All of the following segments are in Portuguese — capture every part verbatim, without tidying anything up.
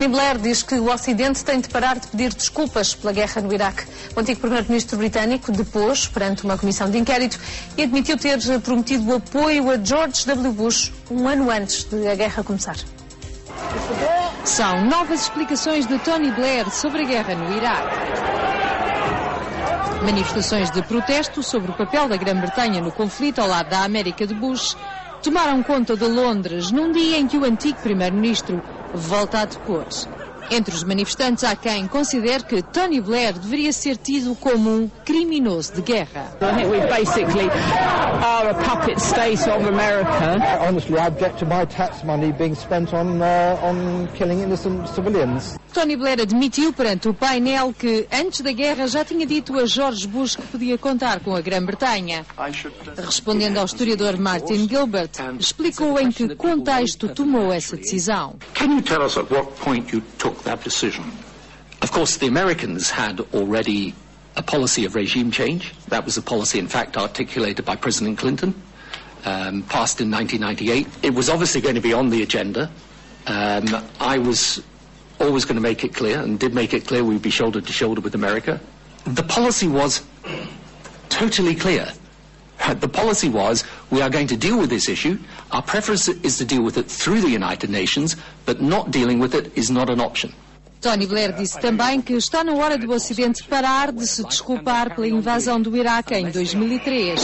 Tony Blair diz que o Ocidente tem de parar de pedir desculpas pela guerra no Iraque. O antigo primeiro-ministro britânico depôs perante uma comissão de inquérito e admitiu ter prometido o apoio a George W. Bush um ano antes de a guerra começar. São novas explicações de Tony Blair sobre a guerra no Iraque. Manifestações de protesto sobre o papel da Grã-Bretanha no conflito ao lado da América de Bush tomaram conta de Londres num dia em que o antigo primeiro-ministro volta a depor. Entre os manifestantes há quem considere que Tony Blair deveria ser tido como um criminoso de guerra. I think we basically are a puppet state of America. Honestly, I object to my tax money being spent on uh, on killing innocent civilians. Tony Blair admitiu perante o painel que antes da guerra já tinha dito a George Bush que podia contar com a Grã-Bretanha. Respondendo ao historiador Martin Gilbert, explicou em que contexto tomou essa decisão. Can you tell us at what point you took that decision? Of course, the Americans had already a policy of regime change. That was a policy, in fact, articulated by President Clinton, um, passed in nineteen ninety-eight. It was obviously going to be on the agenda. Um, I was always going to make it clear, and did make it clear we'd be shoulder to shoulder with America. The policy was totally clear. The policy was, we are going to deal with this issue. Our preference is to deal with it through the United Nations, but not dealing with it is not an option. Tony Blair disse também que está na hora do Ocidente parar de se desculpar pela invasão do Iraque em dois mil e três.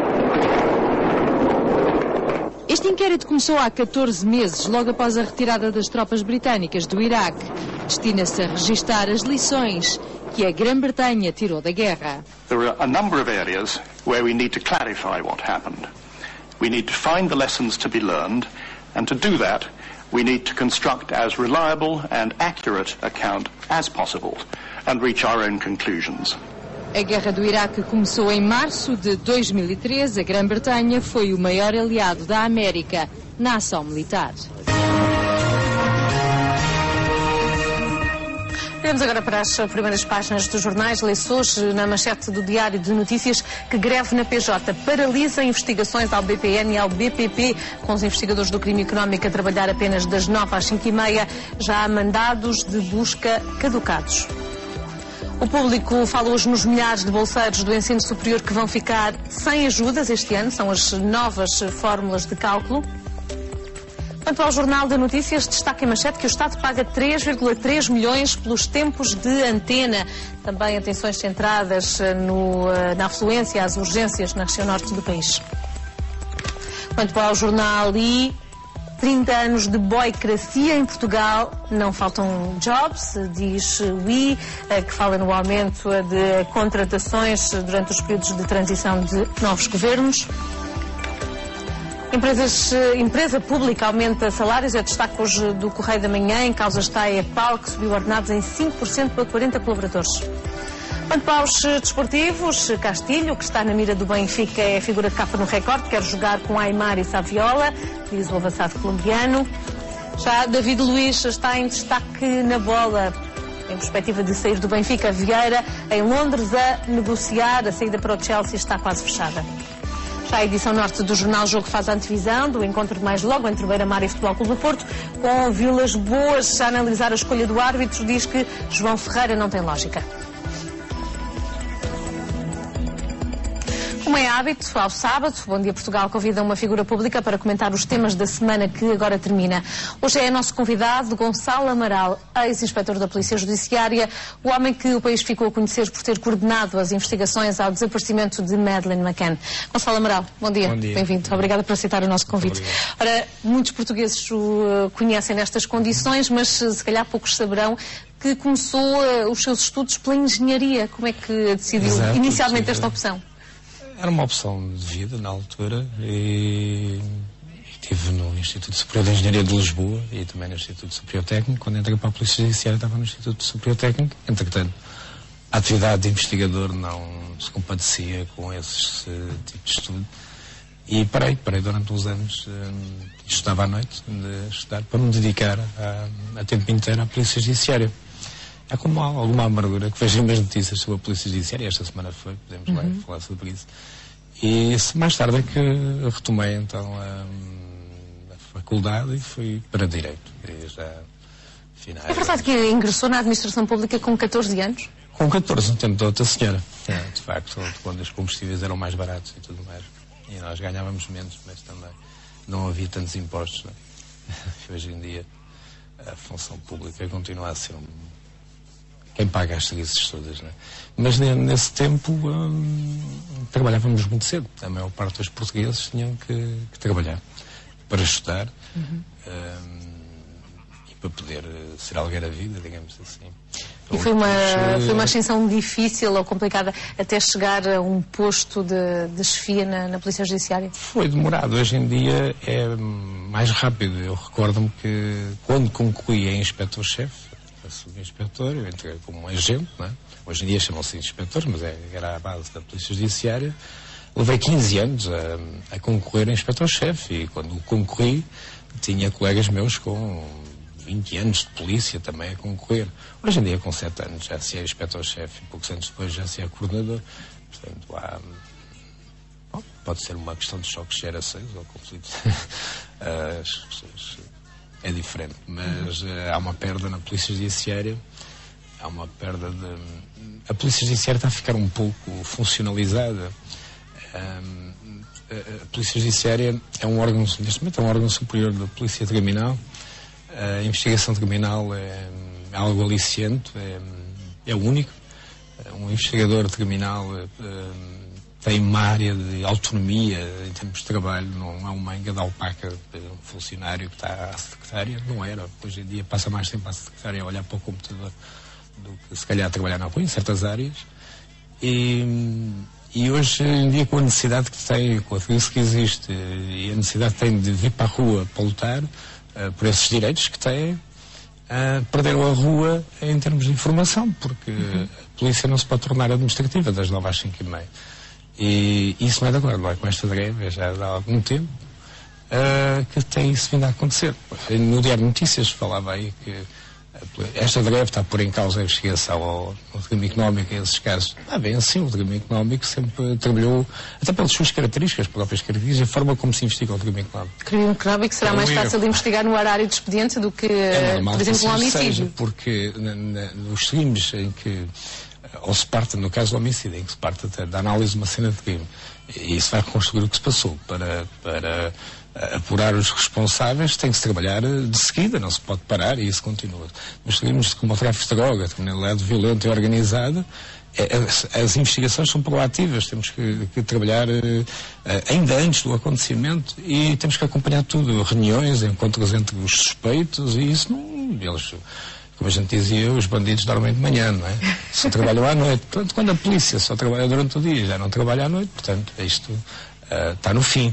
Este inquérito começou há catorze meses, logo após a retirada das tropas britânicas do Iraque. Destina-se a registar as lições que a Grã-Bretanha tirou da guerra. There are a number of areas where we need to clarify what happened. We need to find the lessons to be learned, and to do that, we need to construct as reliable and accurate account as possible and reach our own conclusions. A guerra do Iraque começou em março de dois mil e treze. A Grã-Bretanha foi o maior aliado da América na ação militar. Vamos agora para as primeiras páginas dos jornais. Lê-se hoje na manchete do Diário de Notícias que greve na P J paralisa investigações ao B P N e ao B P P, com os investigadores do crime económico a trabalhar apenas das nove às cinco e meia. Já há mandados de busca caducados. O Público fala hoje nos milhares de bolseiros do ensino superior que vão ficar sem ajudas este ano. São as novas fórmulas de cálculo. Quanto ao Jornal de Notícias, destaca em manchete que o Estado paga três vírgula três milhões pelos tempos de antena. Também atenções centradas no, na afluência às urgências na região norte do país. Quanto ao Jornal I, trinta anos de boicracia em Portugal, não faltam jobs, diz o I, que fala no aumento de contratações durante os períodos de transição de novos governos. Empresas, empresa pública aumenta salários, é destaque hoje do Correio da Manhã. Em causa está a EPAL, que subiu ordenados em cinco por cento para quarenta colaboradores. Quanto aos desportivos, Castilho, que está na mira do Benfica, é a figura de capa no recorde, quer jogar com Aimar e Saviola, diz o avançado colombiano. Já David Luiz está em destaque na bola, em perspectiva de sair do Benfica. Vieira, em Londres, a negociar, a saída para o Chelsea está quase fechada. Já a edição norte do jornal Jogo faz a antevisão do encontro de mais logo entre o Beira-Mar e o Futebol Clube do Porto, com Vilas Boas a analisar a escolha do árbitro, diz que João Ferreira não tem lógica. Como é hábito, ao sábado, Bom Dia Portugal convida uma figura pública para comentar os temas da semana que agora termina. Hoje é nosso convidado Gonçalo Amaral, ex-inspetor da Polícia Judiciária, o homem que o país ficou a conhecer por ter coordenado as investigações ao desaparecimento de Madeleine McCann. Gonçalo Amaral, bom dia. Bom dia. Bem-vindo. Obrigada por aceitar o nosso convite. Ora, muitos portugueses o conhecem nestas condições, mas se calhar poucos saberão que começou uh, os seus estudos pela engenharia. Como é que decidiu Exato, inicialmente tive... esta opção? Era uma opção de vida na altura e estive no Instituto Superior de Engenharia de Lisboa e também no Instituto Superior Técnico. Quando entrei para a Polícia Judiciária estava no Instituto Superior Técnico. Entretanto, a atividade de investigador não se compadecia com esses uh, tipos de estudo e parei, parei durante uns anos, uh, estudava à noite de estudar para me dedicar a, a tempo inteiro à Polícia Judiciária. Há como alguma amargura que vejo as notícias sobre a Polícia Judiciária, esta semana foi, podemos lá uhum. falar sobre isso. E mais tarde é que retomei então a, a faculdade e fui para Direito. E já Afinal, é verdade que ingressou na administração pública com catorze anos? Com catorze, no tempo da outra senhora. É, de facto, quando os combustíveis eram mais baratos e tudo mais. E nós ganhávamos menos, mas também não havia tantos impostos. Não é? Hoje em dia, a função pública continua a ser um... quem paga as serviços todas. Não é? Mas nesse tempo hum, trabalhávamos muito cedo. A maior parte dos portugueses tinham que, que trabalhar para estudar. Uhum. Hum, para poder ser alguém na vida, digamos assim. E foi uma, foi uma ascensão difícil ou complicada até chegar a um posto de, de chefia na, na Polícia Judiciária? Foi demorado. Hoje em dia é mais rápido. Eu recordo-me que quando concorri a inspetor-chefe, a subinspetor, eu entrei como um agente, não é? Hoje em dia chamam-se inspectores, mas é, era a base da Polícia Judiciária. Levei quinze anos a, a concorrer a inspetor-chefe e quando concorri tinha colegas meus com vinte anos de polícia também a concorrer. Hoje em dia, com sete anos, já se é inspetor-chefe e poucos anos depois já se é coordenador. Portanto, há... Bom, pode ser uma questão de choques de gerações ou conflitos. As pessoas... É diferente, mas uh, há uma perda na Polícia Judiciária. Há uma perda de... A Polícia Judiciária está a ficar um pouco funcionalizada. Um, a Polícia Judiciária é um órgão, neste momento, é um órgão superior da Polícia Criminal. A investigação criminal é algo aliciente, é, é único. Um investigador criminal é, tem uma área de autonomia em termos de trabalho, não é uma engada opaca de um funcionário que está à secretária, não era. Hoje em dia passa mais tempo à secretária a olhar para o computador do que se calhar a trabalhar na rua, em certas áreas. E, e hoje em dia, com a necessidade que tem, com a crise que existe e a necessidade que tem de vir para a rua para lutar Uh, por esses direitos que têm, uh, perderam a rua em termos de informação, porque uhum. a polícia não se pode tornar administrativa das nove às cinco e meia. E isso não é de agora, não é com esta greve, é já há algum tempo uh, que tem isso vindo a acontecer. No Diário de Notícias falava aí que esta greve está a pôr em causa a investigação ao, ao regime económico em esses casos. Ah, bem, assim, o regime económico sempre trabalhou, até pelas suas características, próprias características, a forma como se investiga o regime económico. O crime económico será mais fácil de investigar no horário de expediente do que, é normal, por exemplo, um homicídio. Seja, porque na, na, nos crimes em que, ou se parte, no caso do homicídio, em que se parte até da análise de uma cena de crime, e isso vai reconstruir o que se passou para... para apurar os responsáveis, tem que se trabalhar de seguida, não se pode parar e isso continua. Nos crimes como o tráfico de droga, a criminalidade violenta e organizada, é, as, as investigações são proativas, temos que, que trabalhar uh, ainda antes do acontecimento e temos que acompanhar tudo, reuniões, encontros entre os suspeitos e isso não... Eles, como a gente dizia, os bandidos dormem de manhã, não é? Só trabalham à noite. Portanto, quando a polícia só trabalha durante o dia, já não trabalha à noite, portanto, isto uh, está no fim.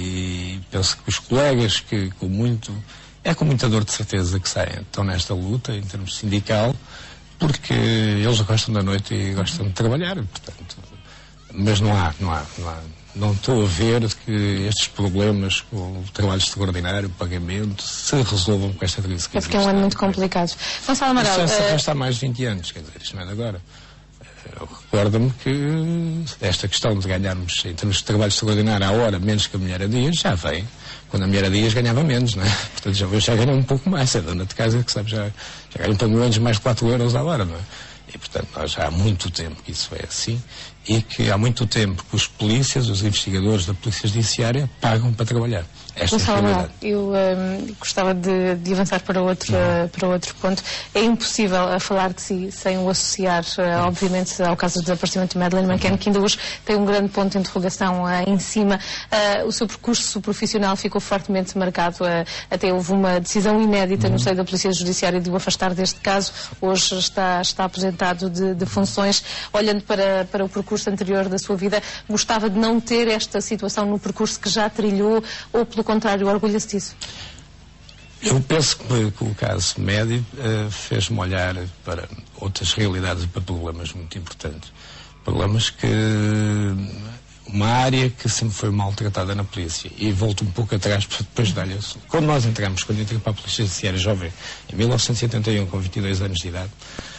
E penso que os colegas que com muito, é com muita dor de certeza que saem, estão nesta luta em termos sindical, porque eles gostam da noite e gostam de trabalhar, portanto, mas não há, não há, não há, não estou a ver que estes problemas com o trabalho extraordinário, o pagamento, se resolvam com esta crise. É porque é um ano muito complicado. Gonçalo Amaral... Isso já se arrasta há mais de vinte anos, quer dizer, isto não é de agora. Recorda-me que esta questão de ganharmos, em termos de trabalho extraordinário, à hora, menos que a mulher a dias, já vem. Quando a mulher a dias ganhava menos, não é? Portanto, já, já ganha um pouco mais. É dona de casa que sabe, já, já ganha pelo menos mais de quatro euros à hora, não é? E, portanto, nós já há muito tempo que isso é assim e que há muito tempo que os polícias, os investigadores da Polícia Judiciária pagam para trabalhar. Esta é a realidade. Eu um, gostava de, de avançar para outro, uh, para outro ponto. É impossível uh, falar de si sem o associar, uh, obviamente, ao caso do desaparecimento de Madeleine McCann, que ainda hoje tem um grande ponto de interrogação uh, em cima. Uh, o seu percurso profissional ficou fortemente marcado. Uh, até houve uma decisão inédita uhum. no seio da Polícia Judiciária de o afastar deste caso. Hoje está, está aposentado de, de funções. Olhando para, para o percurso anterior da sua vida, gostava de não ter esta situação no percurso que já trilhou, ou pelo contrário, orgulha-se disso? Eu penso que, que o caso médio uh, fez-me olhar para outras realidades e para problemas muito importantes. Problemas que... Uma área que sempre foi maltratada na polícia. E volto um pouco atrás para depois dar-lhe... Quando nós entramos, quando entrei para a Polícia Judiciária jovem, em mil novecentos e oitenta e um, com vinte e dois anos de idade,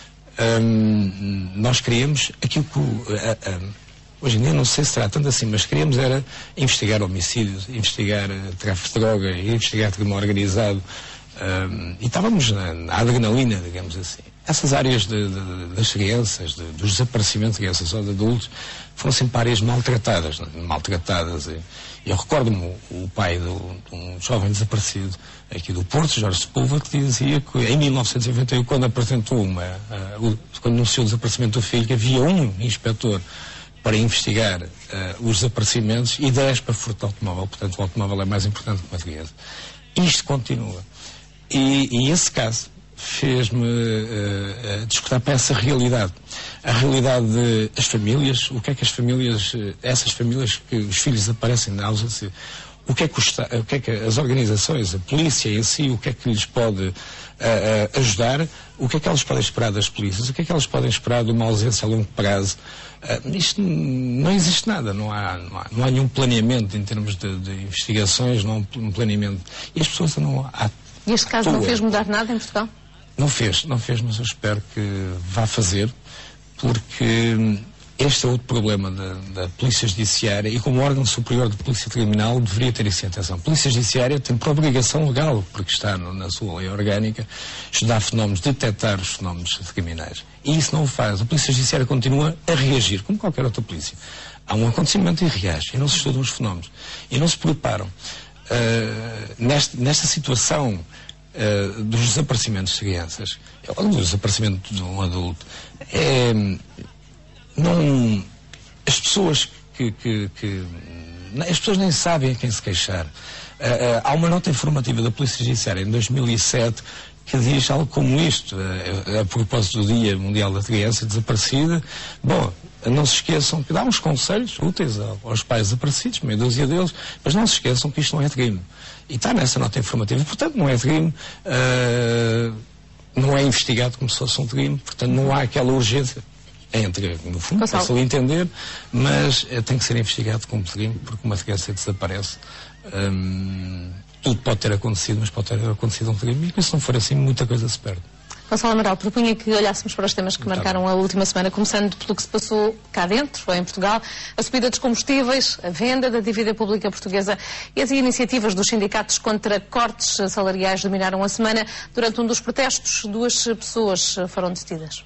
um, nós queríamos aquilo que... Uh, uh, Hoje em dia não sei se será tanto assim, mas queríamos era investigar homicídios, investigar uh, tráfico de droga, investigar crime organizado, Um, e estávamos na, na adrenalina, digamos assim. Essas áreas de, de, das crianças, de, dos desaparecimentos de crianças ou de adultos, foram sempre áreas maltratadas, né? maltratadas. E, eu recordo-me o, o pai do, de um jovem desaparecido aqui do Porto, Jorge Sepúlveda, que dizia que em mil novecentos e noventa e um, quando apresentou uma, uh, o, quando anunciou o desaparecimento do filho, que havia um inspetor para investigar uh, os desaparecimentos e dez para furto de automóvel. Portanto, o automóvel é mais importante que uma criança. Isto continua. E, e esse caso fez-me uh, uh, despertar para essa realidade. A realidade das famílias, o que é que as famílias, uh, essas famílias que os filhos aparecem na ausência, o que é que, os, o que é que as organizações, a polícia em si, o que é que lhes pode uh, uh, ajudar, o que é que elas podem esperar das polícias, o que é que elas podem esperar de uma ausência a longo prazo. Uh, isto não existe nada, não há, não há, não há nenhum planeamento em termos de, de investigações, não há um planeamento. E as pessoas não há. E este caso não fez mudar nada em Portugal? Não fez, não fez, mas eu espero que vá fazer, porque este é outro problema da, da Polícia Judiciária e como órgão superior de Polícia Criminal deveria ter isso em atenção. A Polícia Judiciária tem por obrigação legal, porque está no, na sua lei orgânica, estudar fenómenos, detectar os fenómenos criminais. E isso não o faz. A Polícia Judiciária continua a reagir, como qualquer outra polícia. Há um acontecimento e reage, e não se estudam os fenómenos. E não se preparam. Uh, nesta, nesta situação uh, dos desaparecimentos de crianças, ou do desaparecimento de um adulto, é, não, as pessoas que, que, que as pessoas nem sabem a quem se queixar. Uh, uh, há uma nota informativa da Polícia Judiciária em dois mil e sete que diz algo como isto, uh, a propósito do Dia Mundial da Criança Desaparecida. Bom, não se esqueçam que dá uns conselhos úteis aos pais desaparecidos, meia dúzia deles, mas não se esqueçam que isto não é crime. E está nessa nota informativa. Portanto, não é crime, uh, não é investigado como se fosse um crime, portanto, não há aquela urgência. Entre, no fundo, posso entender, mas uh, tem que ser investigado como crime, porque uma criança desaparece. Um, tudo pode ter acontecido, mas pode ter acontecido um crime, e se não for assim, muita coisa se perde. Gonçalo Amaral, propunha que olhássemos para os temas que marcaram a última semana, começando pelo que se passou cá dentro, ou em Portugal, a subida dos combustíveis, a venda da dívida pública portuguesa e as iniciativas dos sindicatos contra cortes salariais dominaram a semana. Durante um dos protestos, duas pessoas foram detidas.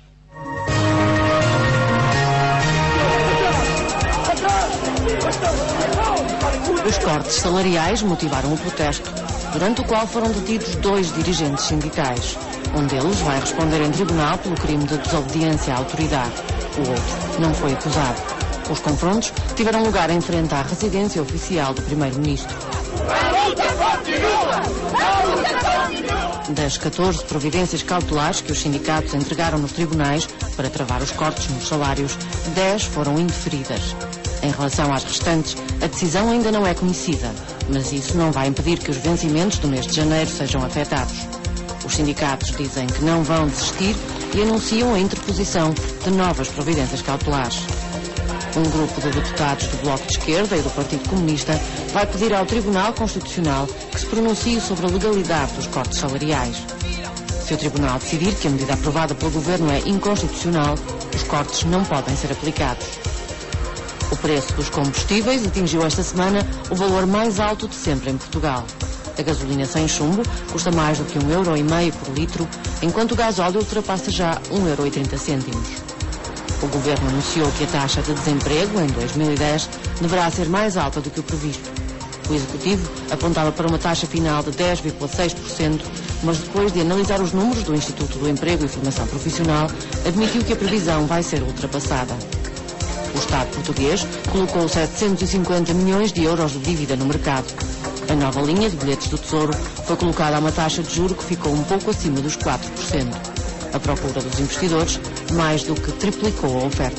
Os cortes salariais motivaram o protesto, durante o qual foram detidos dois dirigentes sindicais. Um deles vai responder em tribunal pelo crime de desobediência à autoridade. O outro não foi acusado. Os confrontos tiveram lugar em frente à residência oficial do primeiro-ministro. A luta continua! A luta continua! Das catorze providências cautelares que os sindicatos entregaram nos tribunais para travar os cortes nos salários, dez foram indeferidas. Em relação às restantes, a decisão ainda não é conhecida, mas isso não vai impedir que os vencimentos do mês de janeiro sejam afetados. Os sindicatos dizem que não vão desistir e anunciam a interposição de novas providências cautelares. Um grupo de deputados do Bloco de Esquerda e do Partido Comunista vai pedir ao Tribunal Constitucional que se pronuncie sobre a legalidade dos cortes salariais. Se o Tribunal decidir que a medida aprovada pelo Governo é inconstitucional, os cortes não podem ser aplicados. O preço dos combustíveis atingiu esta semana o valor mais alto de sempre em Portugal. A gasolina sem chumbo custa mais do que um euro e meio por litro, enquanto o gasóleo ultrapassa já um euro e trinta cêntimos. O Governo anunciou que a taxa de desemprego em dois mil e dez deverá ser mais alta do que o previsto. O Executivo apontava para uma taxa final de dez vírgula seis por cento, mas depois de analisar os números do Instituto do Emprego e Formação Profissional, admitiu que a previsão vai ser ultrapassada. O Estado português colocou setecentos e cinquenta milhões de euros de dívida no mercado. A nova linha de bilhetes do Tesouro foi colocada a uma taxa de juro que ficou um pouco acima dos quatro por cento. A procura dos investidores mais do que triplicou a oferta.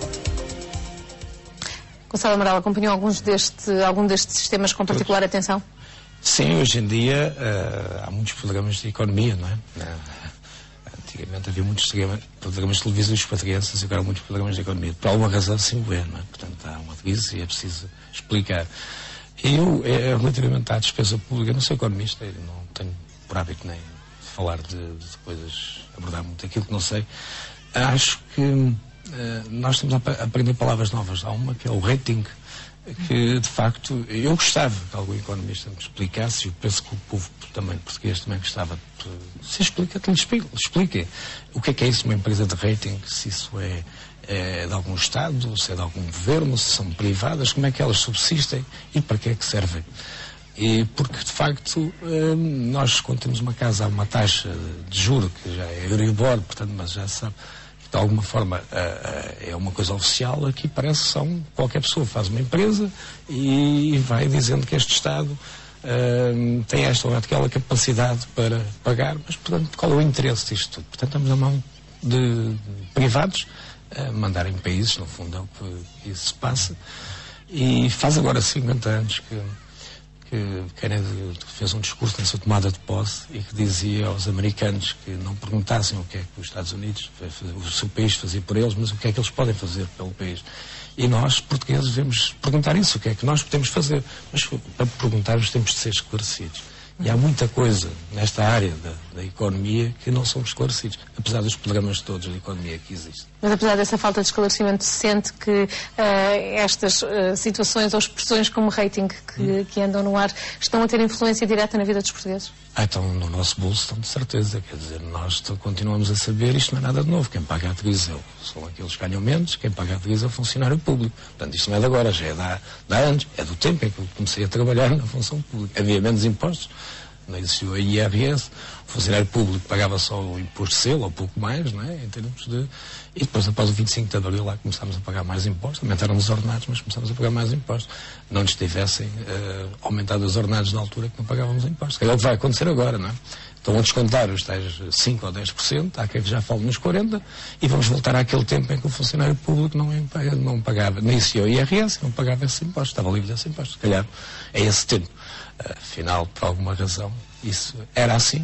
Gonçalo Amaral, acompanhou alguns deste, algum destes sistemas com particular atenção? Sim, hoje em dia uh, há muitos programas de economia, não é? Uh, antigamente havia muitos programas televisivos para crianças e agora há muitos programas de economia. Por alguma razão sem ver, não é? Portanto, há uma crise e é preciso explicar. Eu, é, relativamente à despesa pública, não sou economista, eu não tenho por hábito nem de falar de, de coisas, abordar muito aquilo que não sei. Acho que uh, nós estamos a aprender palavras novas. Há uma que é o rating que, de facto, eu gostava que algum economista me explicasse, e eu penso que o povo também português também gostava de se explica, que lhe explique o que é que é isso, uma empresa de rating, se isso é, é de algum Estado, se é de algum governo, se são privadas, como é que elas subsistem e para que é que servem. E porque, de facto, nós, quando temos uma casa a uma taxa de juro, que já é Euribor, portanto, mas já sabe, de alguma forma é uma coisa oficial, aqui parece que são, qualquer pessoa faz uma empresa e vai dizendo que este Estado uh, tem esta ou aquela capacidade para pagar, mas, portanto, qual é o interesse disto tudo? Portanto, estamos na mão de privados a mandarem países, no fundo é o que isso se passa, e faz agora cinquenta anos que que Kennedy fez um discurso na sua tomada de posse e que dizia aos americanos que não perguntassem o que é que os Estados Unidos, o seu país fazia por eles, mas o que é que eles podem fazer pelo país. E nós, portugueses, devemos perguntar isso, o que é que nós podemos fazer. Mas para perguntarmos temos de ser esclarecidos. E há muita coisa nesta área da, da economia que não somos esclarecidos, apesar dos programas todos da economia que existem. Mas apesar dessa falta de esclarecimento, se sente que uh, estas uh, situações ou expressões como rating que, hum. que andam no ar estão a ter influência direta na vida dos portugueses? Ah, então no nosso bolso estão de certeza, quer dizer, nós continuamos a saber, isto não é nada de novo, quem paga a televisão são aqueles que ganham menos, quem paga a televisão é o funcionário público. Portanto, isto não é de agora, já é de há, de há anos, é do tempo em que eu comecei a trabalhar na função pública. Havia menos impostos, não existiu a I R S, o funcionário público pagava só o imposto de selo, ou pouco mais, não é, em termos de... E depois, após o vinte e cinco de abril, lá começámos a pagar mais impostos, aumentaram os ordenados, mas começámos a pagar mais impostos. Não nos tivessem uh, aumentado os ordenados na altura que não pagávamos impostos. É o que vai acontecer agora, não é? Estão a descontar os tais cinco ou dez por cento, há quem já fale nos quarenta por cento, e vamos voltar àquele tempo em que o funcionário público não, não pagava, nem se o I R S, não pagava esses impostos, estava livre desses impostos. Se calhar é esse tempo. Uh, afinal, por alguma razão, isso era assim,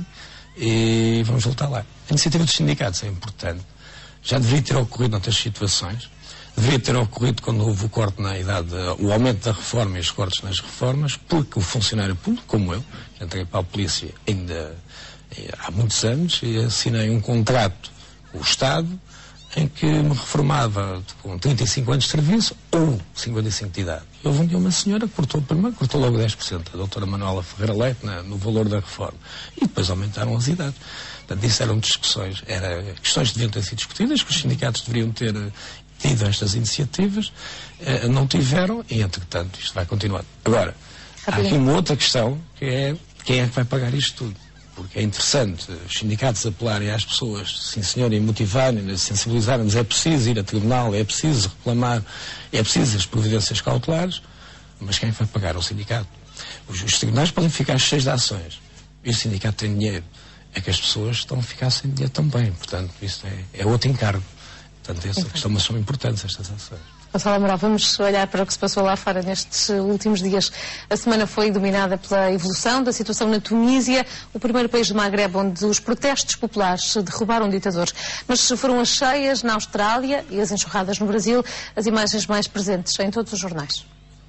e vamos voltar lá. A iniciativa dos sindicatos é importante. Já deveria ter ocorrido noutras situações. Deveria ter ocorrido quando houve o corte na idade, o aumento da reforma e os cortes nas reformas, porque o funcionário público, como eu, que entrei para a polícia ainda há muitos anos, e assinei um contrato com o Estado em que me reformava com trinta e cinco anos de serviço ou cinquenta e cinco de idade. Houve um dia uma senhora que cortou primeiro, cortou logo dez por cento, a doutora Manuela Ferreira Leite, na, no valor da reforma. E depois aumentaram as idades. Portanto, isso eram discussões, era, questões que deviam ter sido discutidas, que os sindicatos deveriam ter tido estas iniciativas, eh, não tiveram, e entretanto isto vai continuar. Agora, há aqui uma outra questão, que é quem é que vai pagar isto tudo? Porque é interessante os sindicatos apelarem às pessoas, sim senhor, e motivarem-nos, sensibilizarem-nos, é preciso ir a tribunal, é preciso reclamar, é preciso as providências cautelares, mas quem vai pagar? O sindicato. Os, os tribunais podem ficar cheios de ações, e o sindicato tem dinheiro. É que as pessoas estão a ficar sem dinheiro também, portanto, isso é, é outro encargo. Portanto, essa questão, mas são importantes estas ações. Gonçalo Amaral, vamos olhar para o que se passou lá fora nestes últimos dias. A semana foi dominada pela evolução da situação na Tunísia, o primeiro país do Magreb onde os protestos populares derrubaram ditadores. Mas foram as cheias na Austrália e as enxurradas no Brasil as imagens mais presentes em todos os jornais.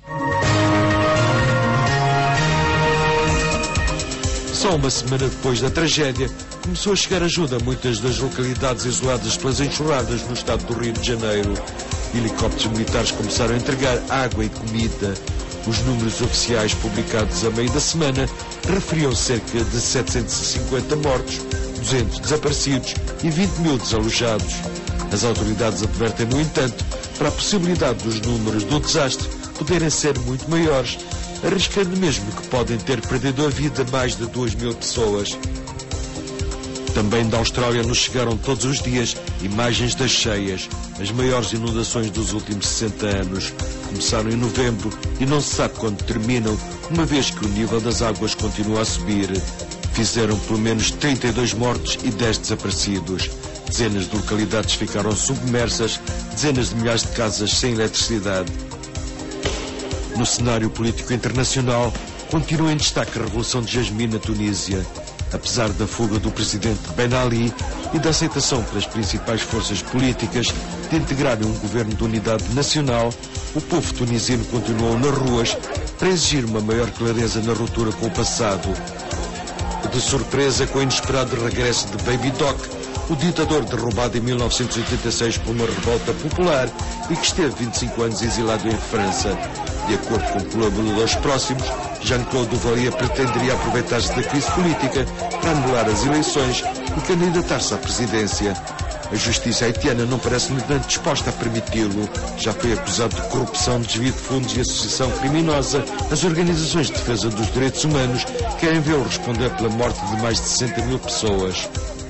Só uma semana depois da tragédia, começou a chegar ajuda a muitas das localidades isoladas pelas enxurradas no estado do Rio de Janeiro. Helicópteros militares começaram a entregar água e comida. Os números oficiais publicados a meio da semana referiam cerca de setecentos e cinquenta mortos, duzentos desaparecidos e vinte mil desalojados. As autoridades advertem, no entanto, para a possibilidade dos números do desastre poderem ser muito maiores, arriscando mesmo que podem ter perdido a vida mais de duas mil pessoas. Também da Austrália nos chegaram todos os dias imagens das cheias, as maiores inundações dos últimos sessenta anos. Começaram em novembro e não se sabe quando terminam, uma vez que o nível das águas continua a subir. Fizeram pelo menos trinta e dois mortos e dez desaparecidos. Dezenas de localidades ficaram submersas, dezenas de milhares de casas sem eletricidade. No cenário político internacional, continua em destaque a Revolução de Jasmine na Tunísia. Apesar da fuga do presidente Ben Ali e da aceitação pelas principais forças políticas de integrarem um governo de unidade nacional, o povo tunisino continuou nas ruas para exigir uma maior clareza na ruptura com o passado. De surpresa com o inesperado regresso de Baby Doc, o ditador derrubado em mil novecentos e oitenta e seis por uma revolta popular e que esteve vinte e cinco anos exilado em França. De acordo com colaboradores próximos, Jean-Claude Duvalier pretenderia aproveitar-se da crise política para anular as eleições e candidatar-se à presidência. A justiça haitiana não parece, no entanto, disposta a permiti-lo. Já foi acusado de corrupção, desvio de fundos e associação criminosa. As organizações de defesa dos direitos humanos querem vê-lo responder pela morte de mais de sessenta mil pessoas.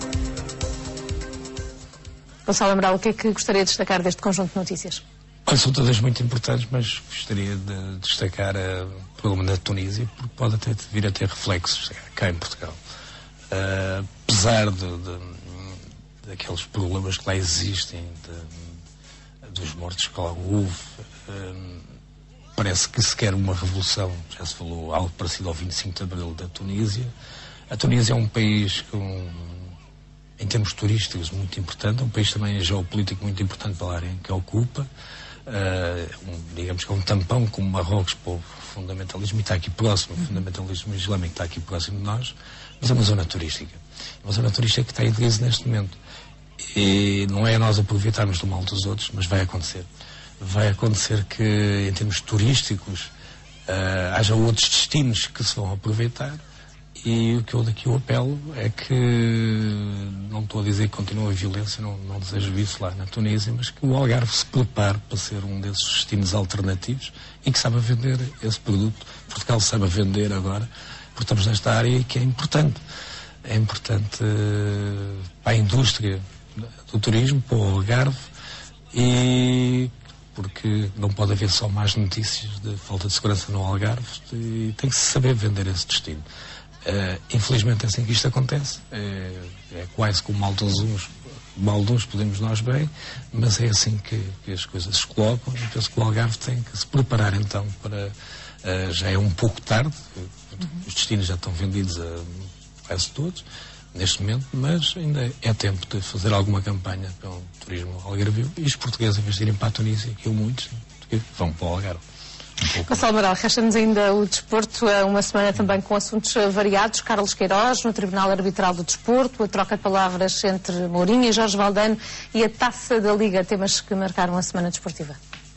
Gonçalo Amaral, o que é que gostaria de destacar deste conjunto de notícias? Olha, são todas muito importantes, mas gostaria de destacar uh, o problema da Tunísia, porque pode até vir a ter reflexos cá em Portugal. Uh, apesar de, de, daqueles problemas que lá existem, de, dos mortos que lá houve, uh, parece que se quer uma revolução, já se falou algo parecido ao vinte e cinco de Abril da Tunísia. A Tunísia é um país com, em termos turísticos, muito importante, é um país também geopolítico muito importante para a área em que ocupa. Uh, um, digamos que é um tampão como Marrocos para o fundamentalismo, e está aqui próximo, o fundamentalismo islâmico está aqui próximo de nós, mas é uma zona turística. É uma zona turística que está em crise neste momento. E não é nós aproveitarmos do mal dos outros, mas vai acontecer. Vai acontecer que, em termos turísticos, uh, haja outros destinos que se vão aproveitar. E o que eu daqui eu apelo é que, não estou a dizer que continua a violência, não, não desejo isso lá na Tunísia, mas que o Algarve se prepare para ser um desses destinos alternativos e que saiba vender esse produto. Portugal saiba vender agora, porque estamos nesta área e que é importante. É importante uh, para a indústria do turismo, para o Algarve, e porque não pode haver só más notícias de falta de segurança no Algarve, e tem que se saber vender esse destino. Uh, infelizmente é assim que isto acontece, é, é quase como mal dos uns, mal de uns podemos nós bem, mas é assim que, que as coisas se colocam, e penso que o Algarve tem que se preparar então para, uh, já é um pouco tarde, os destinos já estão vendidos a quase todos, neste momento, mas ainda é tempo de fazer alguma campanha pelo turismo algarvio, e os portugueses, em vez de irem para a Tunísia, que eu muitos, vão para o Algarve. Um Gonçalo Amaral, resta-nos ainda o desporto, uma semana também com assuntos variados. Carlos Queiroz, no Tribunal Arbitral do Desporto, a troca de palavras entre Mourinho e Jorge Valdano e a Taça da Liga, temas que marcaram a semana desportiva.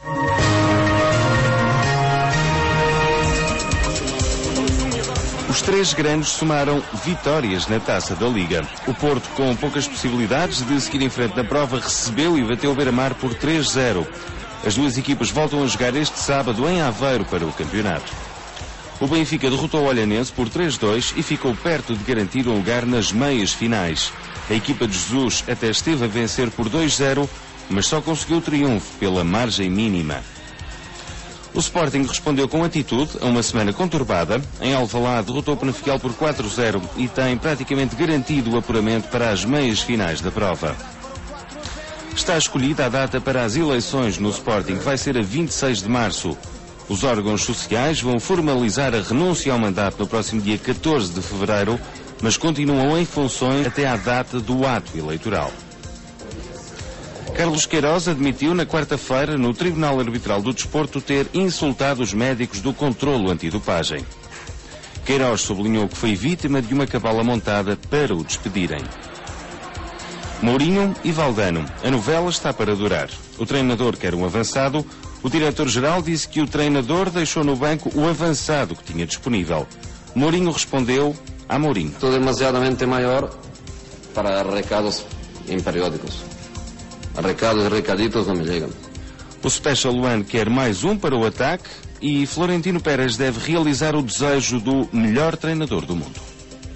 Os três grandes somaram vitórias na Taça da Liga. O Porto, com poucas possibilidades de seguir em frente na prova, recebeu e bateu o Beira-Mar por três zero. As duas equipas voltam a jogar este sábado em Aveiro para o campeonato. O Benfica derrotou o Olhanense por três dois e ficou perto de garantir um lugar nas meias finais. A equipa de Jesus até esteve a vencer por dois zero, mas só conseguiu triunfo pela margem mínima. O Sporting respondeu com atitude a uma semana conturbada. Em Alvalade derrotou o Penafiel por quatro zero e tem praticamente garantido o apuramento para as meias finais da prova. Está escolhida a data para as eleições no Sporting, que vai ser a vinte e seis de março. Os órgãos sociais vão formalizar a renúncia ao mandato no próximo dia catorze de fevereiro, mas continuam em funções até à data do ato eleitoral. Carlos Queiroz admitiu na quarta-feira no Tribunal Arbitral do Desporto ter insultado os médicos do controlo antidopagem. Queiroz sublinhou que foi vítima de uma cabala montada para o despedirem. Mourinho e Valdano. A novela está para durar. O treinador quer um avançado. O diretor-geral disse que o treinador deixou no banco o avançado que tinha disponível. Mourinho respondeu a Mourinho. Estou demasiadamente maior para recados em periódicos. Recados e recaditos não me chegam. O Special One quer mais um para o ataque e Florentino Pérez deve realizar o desejo do melhor treinador do mundo.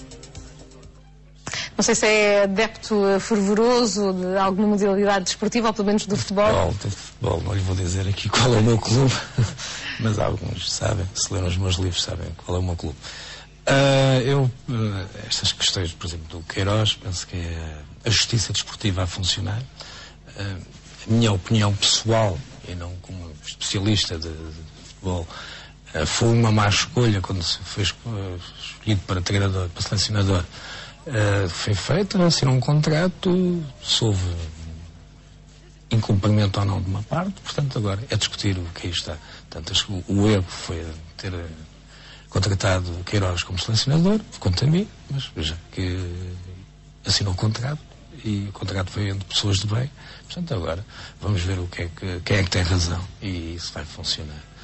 Não sei se é adepto fervoroso de alguma modalidade desportiva, ou pelo menos do futebol. Do futebol, não lhe vou dizer aqui qual é o meu clube, mas alguns sabem, se leram os meus livros, sabem qual é o meu clube. Uh, eu, uh, estas questões, por exemplo, do Queiroz, penso que é a justiça desportiva a funcionar. Uh, a minha opinião pessoal, e não como especialista de, de futebol, uh, foi uma má escolha quando se foi escolhido para treinador, para selecionador. Uh, foi feito, assinou um contrato, se houve incumprimento ou não de uma parte, portanto agora é discutir o que aí está. Portanto, acho que o erro foi ter uh, contratado Queiroz como selecionador, quanto a mim, mas veja que assinou o contrato e o contrato foi entre pessoas de bem, portanto agora vamos ver o que é que, quem é que tem razão e isso vai funcionar.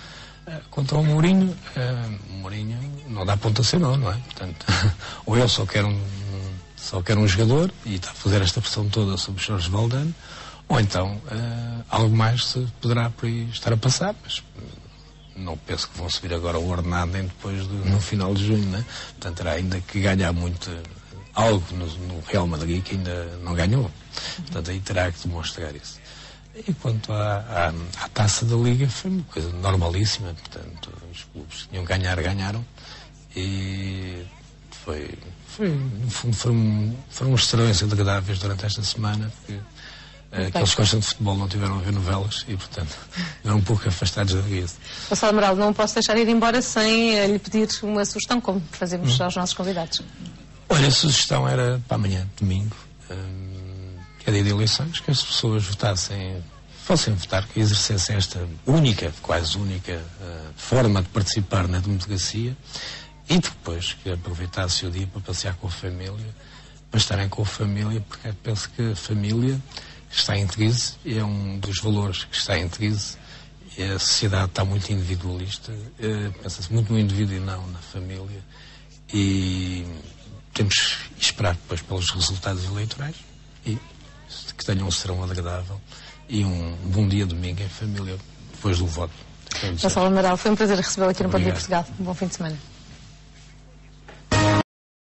Contra o Mourinho, o Mourinho não dá ponta sem nó, não é? Portanto, ou ele só quer um, só quer um jogador e está a fazer esta pressão toda sobre Jorge Valdano, ou então uh, algo mais se poderá por aí estar a passar, mas não penso que vão subir agora o ordenado nem depois do, no final de junho, né? Portanto, terá ainda que ganhar muito, algo no, no Real Madrid que ainda não ganhou. Portanto, aí terá que demonstrar isso. E quanto à, à, à taça da Liga, foi uma coisa normalíssima. Portanto, os clubes que tinham que ganhar, ganharam. E foi, foi no fundo, foram, foram extremamente agradáveis durante esta semana, porque uh, aqueles que gostam de futebol não tiveram a ver novelas e, portanto, eram um pouco afastados da vida. Gonçalo Amaral, não posso deixar de ir embora sem uh, lhe pedir uma sugestão, como fazemos hum. aos nossos convidados. Olha, a sugestão era para amanhã, domingo. Um, que é dia de eleições, que as pessoas votassem, fossem votar, que exercessem esta única, quase única uh, forma de participar na democracia e depois que aproveitasse o dia para passear com a família, para estarem com a família, porque penso que a família está em crise e é um dos valores que está em crise e a sociedade está muito individualista, uh, pensa-se muito no indivíduo e não na família e temos que esperar depois pelos resultados eleitorais e que tenham um serão agradável e um bom dia domingo em família depois do voto. Gonçalo Amaral, foi um prazer recebê-lo aqui no Bom Dia Portugal. Um bom fim de semana.